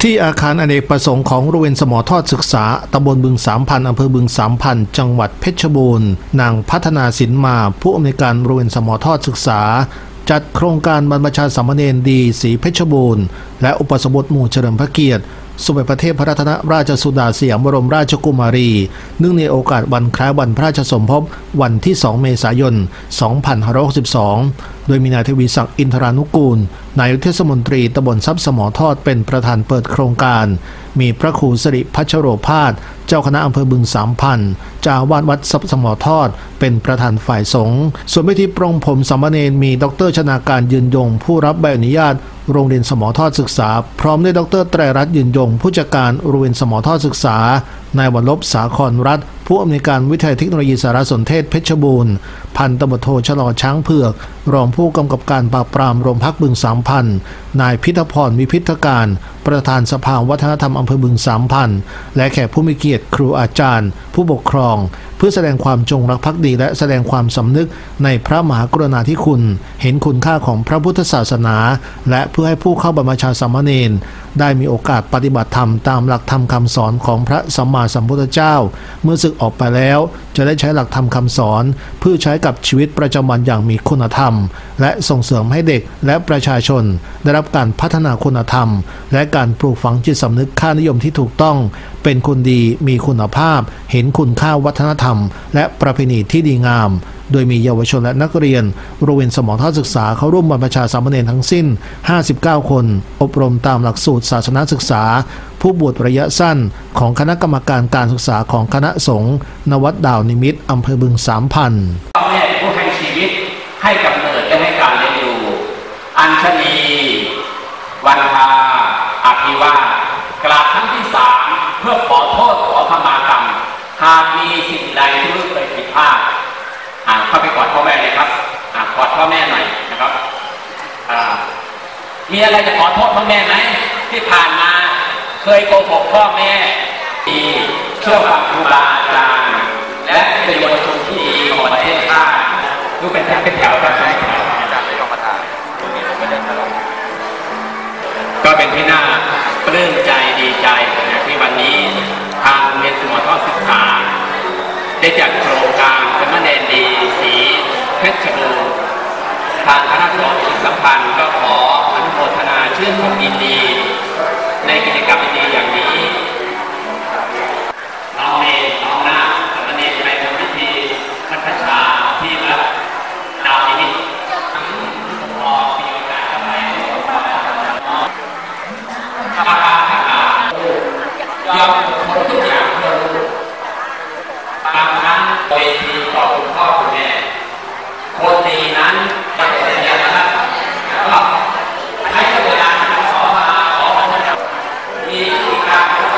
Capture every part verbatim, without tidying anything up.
ที่อาคารอเนกประสงค์ของโรงเรียนสมทอดศึกษาตำบลบึงสามพันอำเภอบึงสามพันจังหวัดเพชรบูรณ์นางพัฒนาสินมาผู้อำนวยการโรงเรียนสมทอดศึกษาจัดโครงการบรรพชาสามเณรดีศรีเพชรบูรณ์และอุปสมบทหมู่เฉลิมพระเกียรติสมเด็จพระเทพรัตนราชสุดาสยามบรมราชกุมารีเนื่องในโอกาสวันคล้ายวันพระราชสมภพวันที่สองเมษายนสองพันห้าร้อยหกสิบสองโดยมีนายทวีศักดิ์อินทรานุกูลนายกเทศมนตรีตำบลทรัพย์สมทอดเป็นประธานเปิดโครงการมีพระครูสิริพัชโรภาสเจ้าคณะอำเภอบึงสามพันเจ้าอาวาสวัดทรัพย์สมทอดเป็นประธานฝ่ายสงฆ์ส่วนพิธีปรงผมสามเณรมีดรชนาการยืนยงผู้รับใบอนุญาตโรงเรียนสมทอดศึกษาพร้อมด้วยดรไตรรัตน์ยืนยงผู้จัดการโรงเรียนสมทอดศึกษานายวันลบสาครรัฐผู้อำนวยการวิทยาเทคโนโลยีสารสนเทศเพชรบูรณ์พันตำรวจโทชลอช้างเผือกรองผู้กำกับการปราบปรามโรงพักบึงสามพันนายพิทพรวิพิธการประธานสภาวัฒนธรรมอำเภอบึงสามพันและแขกผู้มีเกียรติครูอาจารย์ผู้ปกครองเพื่อแสดงความจงรักภักดีและแสดงความสำนึกในพระมหากรุณาธิคุณเห็นคุณค่าของพระพุทธศาสนาและเพื่อให้ผู้เข้าบรรพชาสามเณรได้มีโอกาสปฏิบัติธรรมตามหลักธรรมคำสอนของพระสัมมาสัมพุทธเจ้าเมื่อศึกออกไปแล้วจะได้ใช้หลักธรรมคำสอนเพื่อใช้กับชีวิตประจำวันอย่างมีคุณธรรมและส่งเสริมให้เด็กและประชาชนได้รับการพัฒนาคุณธรรมและการปลูกฝังจิตสำนึกค่านิยมที่ถูกต้องเป็นคนดีมีคุณภาพเห็นคุณค่าวัฒนธรรมและประเพณีที่ดีงามโดยมีเยาวชนและนักเรียนโรงเรียนสมทศึกษาเข้าร่วมบรรพชาสามเณรทั้งสิ้นห้าสิบเก้าคนอบรมตามหลักสูตรศาสนศึกษาผู้บวชระยะสั้นของคณะกรรมการการศึกษาของคณะสงฆ์ณวัดดาวนิมิตรอำเภอบึงสามพันพ่อแม่ผู้ให้ชีวิตให้กำเนิดและให้การเลี้ยงดูอัญชลีวันทาอภิวากราบครั้งที่สามเพื่อขอโทษขอขมากรรมหากมีสิ่งใดที่ลูกเคยผิดพลาดเข้าไปกอดพ่อแม่เลยครับกอดพ่อแม่หน่อยนะครับมีอะไรจะขอโทษพ่อแม่ไหมที่ผ่านมาเคยโกหกพ่อแม่ดีเชื่อฟังครูบาอาจารย์และเป็นเยาวชนที่ดีของประเทศชาติลูกเป็นแถวเป็นแถวกันใช่อาจารย์ไม่ยอมมาตายก็เป็นที่น่าปลื้มใจดีใจที่วันนี้ทางโรงเรียนสมทศึกษาได้จัดโครงการสามเณรดีศรีเพชรบูรณ์ทางคณะสงฆ์สัมพันธ์ก็ขออนุโมทนาชื่นชมยินดีในกิจกรรมดีอย่างนี้น้องเมย์น้องนาสามเณรไปทำพิธีบรรพชาที่วัดดาวนิมิตรขอมีโอกาสเข้าไปข้าพเจ้ายอมคนทุกอย่างบางครั้งโดยทีต่อคุณพ่อคุณแม่คนดีนั้นไม่เป็นอย่างนั้นก็ใช้เวลาขอมาขอมามีการ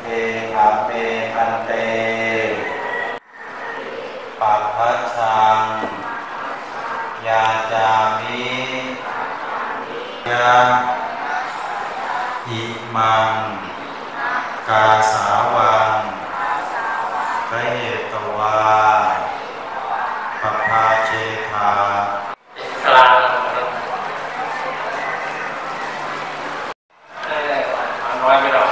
เออะเมอันเตปัพพชังยาจามิยะอิมังกาสาวังกะเหตวาปภาเชธาสลางน้อยไม่หรอก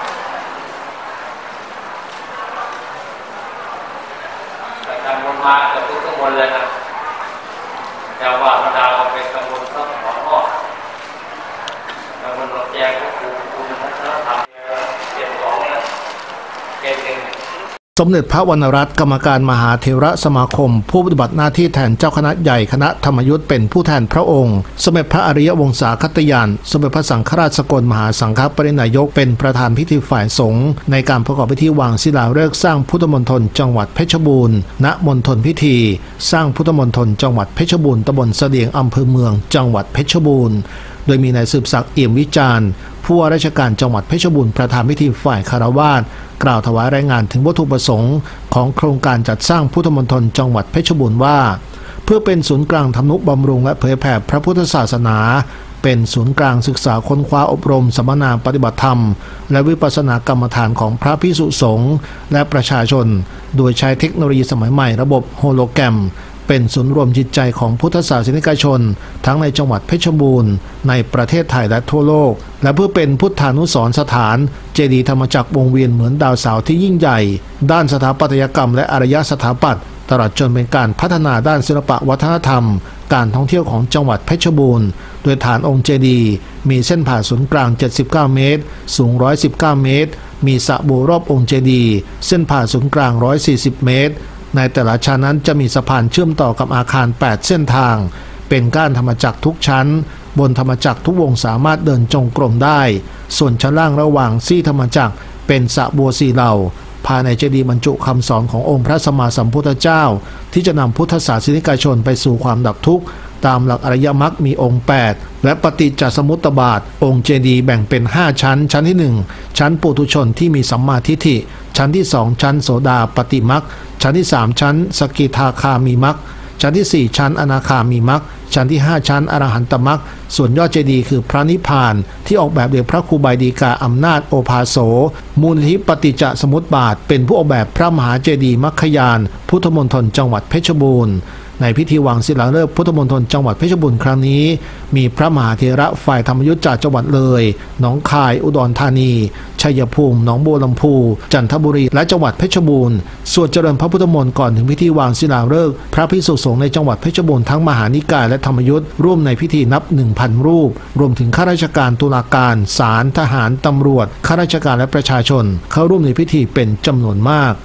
แต่การวนมาจะทุกกังวลเลยนะแต่ว่าธรรมดาเราเป็นกังวลต้องหัวข้อกังวลเราแจ้งก็คือคุณธรรมเก็บของเนี่ยเก็บเองสมเด็จพระวรรณรัตน์กรรมการมหาเถรสมาคมผู้ปฏิบัติหน้าที่แทนเจ้าคณะใหญ่คณะธรรมยุทธ์เป็นผู้แทนพระองค์สมเด็จพระอริยวงศาคตยานสมเด็จพระสังฆราชสกลมหาสังฆปรินายกเป็นประธานพิธีฝ่ายสงฆ์ในการประกอบพิธีวางศิลาฤกษ์สร้างพุทธมณฑลจังหวัดเพชรบูรณ์ณมณฑลพิธีสร้างพุทธมณฑลจังหวัดเพชรบูรณ์ตำบลเสดียงอำเภอเมืองจังหวัดเพชรบูรณ์โดยมีนายสืบศักดิ์เอี่ยมวิจารณ์ผู้ว่าราชการจังหวัดเพชรบูรณ์ประธานพิธีฝ่ายคฤหัสถ์กล่าวถวายรายงานถึงวัตถุประสงค์ของโครงการจัดสร้างพุทธมณฑลจังหวัดเพชรบูรณ์ว่าเพื่อเป็นศูนย์กลางทำนุบำรุงและเผยแผ่พระพุทธศาสนาเป็นศูนย์กลางศึกษาค้นคว้าอบรมสัมมนาปฏิบัติธรรมและวิปัสสนากรรมฐานของพระภิกษุสงฆ์และประชาชนโดยใช้เทคโนโลยีสมัยใหม่ระบบโฮโลแกรมเป็นศูนย์รวมจิตใจของพุทธศาสนิกชนทั้งในจังหวัดเพชรบูรณ์ในประเทศไทยและทั่วโลกและเพื่อเป็นพุทธานุสรณ์สถานเจดีย์ธรรมจักรวงเวียนเหมือนดาวเสาร์ที่ยิ่งใหญ่ด้านสถาปัตยกรรมและอารยสถาปัตย์ตลอดจนเป็นการพัฒนาด้านศิลปวัฒนธรรมการท่องเที่ยวของจังหวัดเพชรบูรณ์โดยฐานองค์เจดีย์มีเส้นผ่าศูนย์กลางเจ็ดสิบเก้าเมตรสูงหนึ่งร้อยสิบเก้าเมตรมีสระบัวรอบองค์เจดีย์เส้นผ่าศูนย์กลางหนึ่งร้อยสี่สิบเมตรในแต่ละชั้นนั้นจะมีสะพานเชื่อมต่อกับอาคารแปดเส้นทางเป็นก้านธรรมจักรทุกชั้นบนธรรมจักรทุกวงสามารถเดินจงกรมได้ส่วนชั้นล่างระหว่างซี่ธรรมจักรเป็นสระบัวสี่เหล่าภายในเจดีย์บรรจุคำสอนขององค์พระสัมมาสัมพุทธเจ้าที่จะนำพุทธศาสนิกชนไปสู่ความดับทุกข์ตามหลักอริยมรรคมีองค์แปดและปฏิจจสมุปบาทองค์เจดีย์แบ่งเป็นห้าชั้นชั้นที่หนึ่งชั้นปุถุชนที่มีสัมมาทิฏฐิชั้นที่สองชั้นโสดาปฏิมรรคชั้นที่สามชั้นสกิทาคามีมรรคชั้นที่สี่ชั้นอนาคามีมรรคชั้นที่ห้าชั้นอรหันตมรรคส่วนยอดเจดีย์คือพระนิพพานที่ออกแบบโดยพระครูบาดีกาอำนาจโอภาโสมูลนิธิปฏิจจสมุปบาทเป็นผู้ออกแบบพระมหาเจดีย์มัคคยานพุทธมณฑลจังหวัดเพชรบูรณ์ในพิธีวางศิลาฤกษ์พุทธมณฑลจังหวัดเพชรบูรณ์ครั้งนี้มีพระมหาเถระฝ่ายธรรมยุทธจากจังหวัดเลยหนองคายอุดรธานีชัยภูมิหนองบัวลำพูจันทบุรีและจังหวัดเพชรบูรณ์สวดเจริญพระพุทธมนต์ก่อนถึงพิธีวางศิลาฤกษ์พระภิกษุสงฆ์ในจังหวัดเพชรบูรณ์ทั้งมหานิกายและธรรมยุทธร่วมในพิธีนับ หนึ่งพัน รูปรวมถึงข้าราชการตุลาการศาลทหารตำรวจข้าราชการและประชาชนเข้าร่วมในพิธีเป็นจำนวนมาก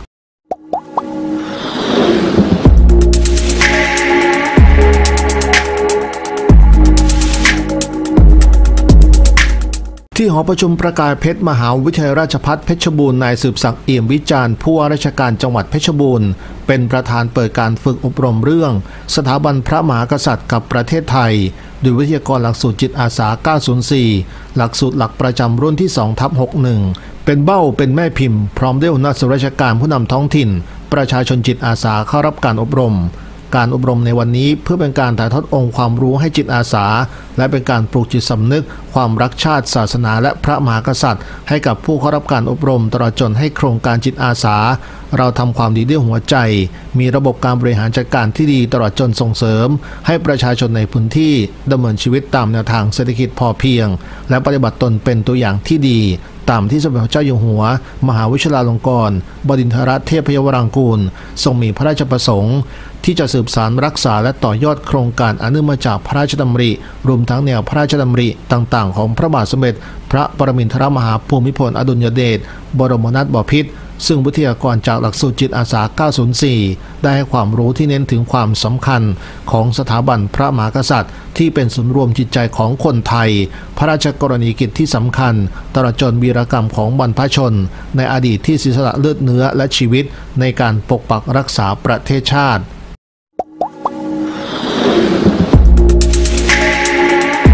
ที่หอประชุมประกายเพชรมหาวิทยาลัยราชภัฏเพชรบูรณ์นายสืบศักดิ์เอี่ยมวิจารณ์ผู้ว่าราชการจังหวัดเพชรบูรณ์เป็นประธานเปิดการฝึกอบรมเรื่องสถาบันพระมหากษัตริย์กับประเทศไทยโดยวิทยากรหลักสูตรจิตอาสาเก้าศูนย์สี่หลักสูตรหลักประจำรุ่นที่ สองทับหกสิบเอ็ด เป็นเบ้าเป็นแม่พิมพ์พร้อมด้วยหัวหน้าส่วนราชการผู้นำท้องถิ่นประชาชนจิตอาสาเข้ารับการอบรมการอบรมในวันนี้เพื่อเป็นการถ่ายทอดองค์ความรู้ให้จิตอาสาและเป็นการปลูกจิตสำนึกความรักชาติศาสนาและพระมหากษัตริย์ให้กับผู้เข้ารับการอบรมตลอดจนให้โครงการจิตอาสาเราทำความดีด้วยหัวใจมีระบบการบริหารจัดการที่ดีตลอดจนส่งเสริมให้ประชาชนในพื้นที่ดำเนินชีวิตตามแนวทางเศรษฐกิจพอเพียงและปฏิบัติตนเป็นตัวอย่างที่ดีตามที่สมเด็จพระเจ้าอยู่หัวมหาวชิราลงกรณ์บดินทรเทพยวรางกูลทรงมีพระราชประสงค์ที่จะสืบสานรักษาและต่อยอดโครงการอันเนื่องมาจากพระราชดำริรวมทั้งแนวพระราชดำริต่างๆของพระบาทสมเด็จพระปรมินทรมหาภูมิพลอดุลยเดชบรมนาถบพิตรซึ่งวิทยากรจากหลักสูตรจิตอาสาเก้าศูนย์สี่ได้ให้ความรู้ที่เน้นถึงความสำคัญของสถาบันพระมหากษัตริย์ที่เป็นศูนย์รวมจิตใจของคนไทยพระราชกรณียกิจที่สำคัญตลอดจนวีรกรรมของบรรพชนในอดีตที่เสียสละเลือดเนื้อและชีวิตในการปกปักรักษาประเทศชาติ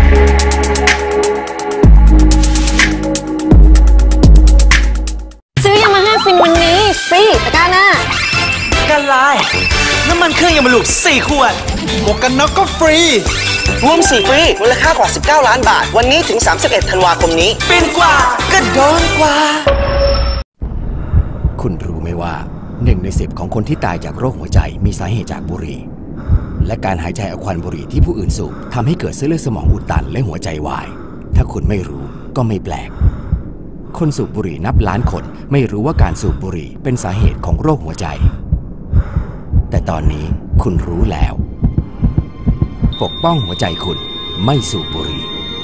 ซื้อมันเครื่องยนต์บรรลุสี่ขวดหมวกกันน็อกก็ฟรีรวมสี่ฟรีมูลค่ากว่าสิบเก้าล้านบาทวันนี้ถึงสามสิบเอ็ดธันวาคมนี้เป็นกว่ากระโดนกว่าคุณรู้ไหมว่าหนึ่งในสิบของคนที่ตายจากโรคหัวใจมีสาเหตุจากบุหรี่และการหายใจเอาควันบุหรี่ที่ผู้อื่นสูบทำให้เกิดเส้นเลือดสมองอุดตันและหัวใจวายถ้าคุณไม่รู้ก็ไม่แปลกคนสูบบุหรี่นับล้านคนไม่รู้ว่าการสูบบุหรี่เป็นสาเหตุของโรคหัวใจแต่ตอนนี้คุณรู้แล้วปกป้องหัวใจคุณไม่สูบบุหรี่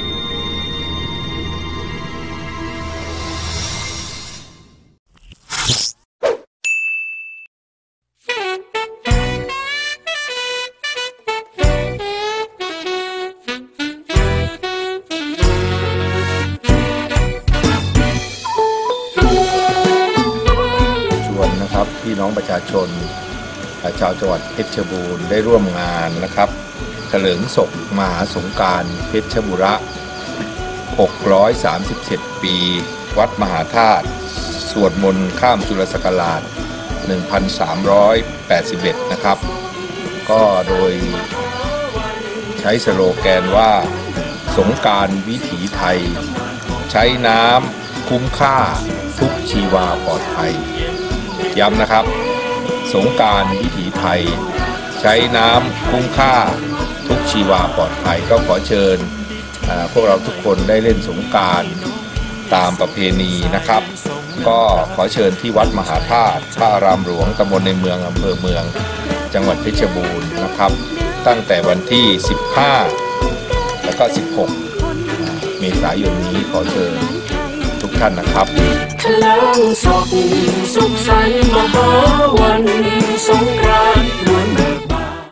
พี่น้องประชาชนชาวจังหวัดเพชรบูรณ์ได้ร่วมงานนะครับเถลิงศพมหาสงกรานต์เพชรบุรีหกร้อยสามสิบเจ็ดปีวัดมหาธาตุสวดมนต์ข้ามจุลศักราชหนึ่งพันสามร้อยแปดสิบเอ็ดนะครับก็โดยใช้สโลแกนว่าสงกรานต์วิถีไทยใช้น้ำคุ้มค่าทุกชีวาปลอดภัยย้ำนะครับสงกรานต์วิถีไทยใช้น้ำคุ้มค่าทุกชีวาปลอดภัยก็ขอเชิญพวกเราทุกคนได้เล่นสงกรานต์ตามประเพณีนะครับก็ขอเชิญที่วัดมหาธาตุพระอารามหลวงตำบลในเมืองอำเภอเมืองจังหวัดเพชรบูรณ์นะครับตั้งแต่วันที่สิบห้าแล้วก็สิบหกเมษายนนี้ขอเชิญทุกท่านนะครับแถลงศพสุขสันต์มหาวันสงกรานต์วันเบิกบาน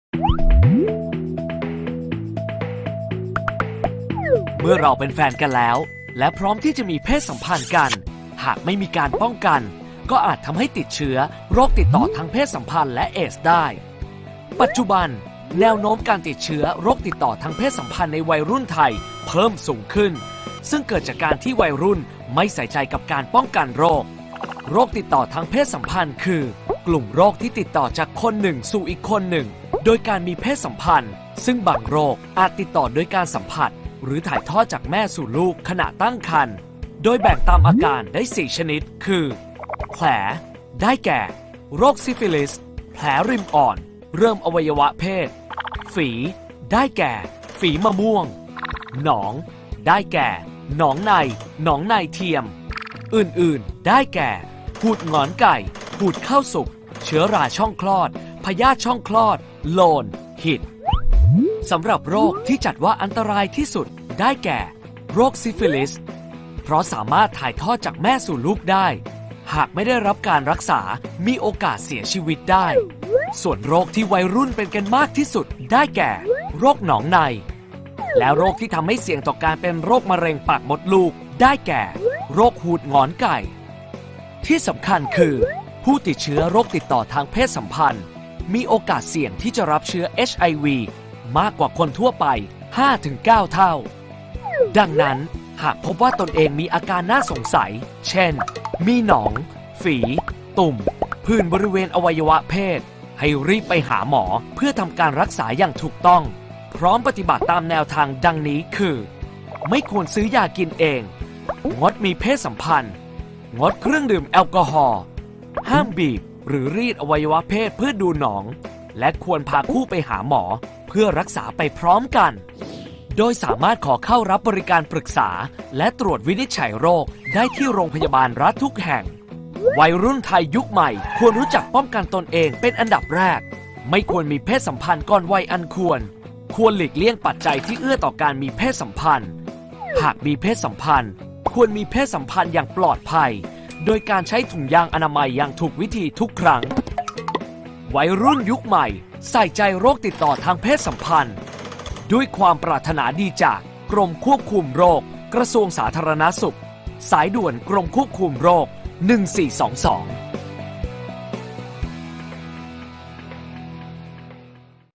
เมื่อเราเป็นแฟนกันแล้วและพร้อมที่จะมีเพศสัมพันธ์กันหากไม่มีการป้องกันก็อาจทำให้ติดเชื้อโรคติดต่อทางเพศสัมพันธ์และเอดส์ได้ปัจจุบันแนวโน้มการติดเชื้อโรคติดต่อทางเพศสัมพันธ์ในวัยรุ่นไทยเพิ่มสูงขึ้นซึ่งเกิดจากการที่วัยรุ่นไม่ใส่ใจกับการป้องกันโรคโรคติดต่อทางเพศสัมพันธ์คือกลุ่มโรคที่ติดต่อจากคนหนึ่งสู่อีกคนหนึ่งโดยการมีเพศสัมพันธ์ซึ่งบางโรคอาจติดต่อโดยการสัมผัสหรือถ่ายทอดจากแม่สู่ลูกขณะตั้งครรภ์โดยแบ่งตามอาการได้สี่ชนิดคือแผลได้แก่โรคซิฟิลิสแผลริมอ่อนเริ่มอวัยวะเพศฝีได้แก่ฝีมะม่วงหนองได้แก่หนองในหนองในเทียมอื่นๆได้แก่หูดหงอนไก่หูดข้าวสุกเชื้อราช่องคลอดพยาธิช่องคลอดโลนหิดสำหรับโรคที่จัดว่าอันตรายที่สุดได้แก่โรคซิฟิลิสเพราะสามารถถ่ายทอดจากแม่สู่ลูกได้หากไม่ได้รับการรักษามีโอกาสเสียชีวิตได้ส่วนโรคที่วัยรุ่นเป็นกันมากที่สุดได้แก่โรคหนองในและโรคที่ทำให้เสี่ยงต่อการเป็นโรคมะเร็งปากมดลูกได้แก่โรคหูดหงอนไก่ที่สำคัญคือผู้ติดเชื้อโรคติดต่อทางเพศสัมพันธ์มีโอกาสเสี่ยงที่จะรับเชื้อ เอช ไอ วี มากกว่าคนทั่วไป ห้าถึงเก้า เท่าดังนั้นหากพบว่าตนเองมีอาการน่าสงสัยเช่นมีหนองฝีตุ่มผื่นบริเวณอวัยวะเพศให้รีบไปหาหมอเพื่อทำการรักษาอย่างถูกต้องพร้อมปฏิบัติตามแนวทางดังนี้คือไม่ควรซื้อยากินเองงดมีเพศสัมพันธ์งดเครื่องดื่มแอลกอฮอล์ห้ามบีบหรือรีดอวัยวะเพศเพื่อดูหนองและควรพาคู่ไปหาหมอเพื่อรักษาไปพร้อมกันโดยสามารถขอเข้ารับบริการปรึกษาและตรวจวินิจฉัยโรคได้ที่โรงพยาบาลรัฐทุกแห่งวัยรุ่นไทยยุคใหม่ควรรู้จักป้องกันตนเองเป็นอันดับแรกไม่ควรมีเพศสัมพันธ์ก่อนวัยอันควรควรหลีกเลี่ยงปัจจัยที่เอื้อต่อการมีเพศสัมพันธ์หากมีเพศสัมพันธ์ควรมีเพศสัมพันธ์อย่างปลอดภัยโดยการใช้ถุงยางอนามัยอย่างถูกวิธีทุกครั้งวัยรุ่นยุคใหม่ใส่ใจโรคติดต่อทางเพศสัมพันธ์ด้วยความปรารถนาดีจากกรมควบคุมโรคกระทรวงสาธารณสุขสายด่วนกรมควบคุมโรคหนึ่งสี่สองสอง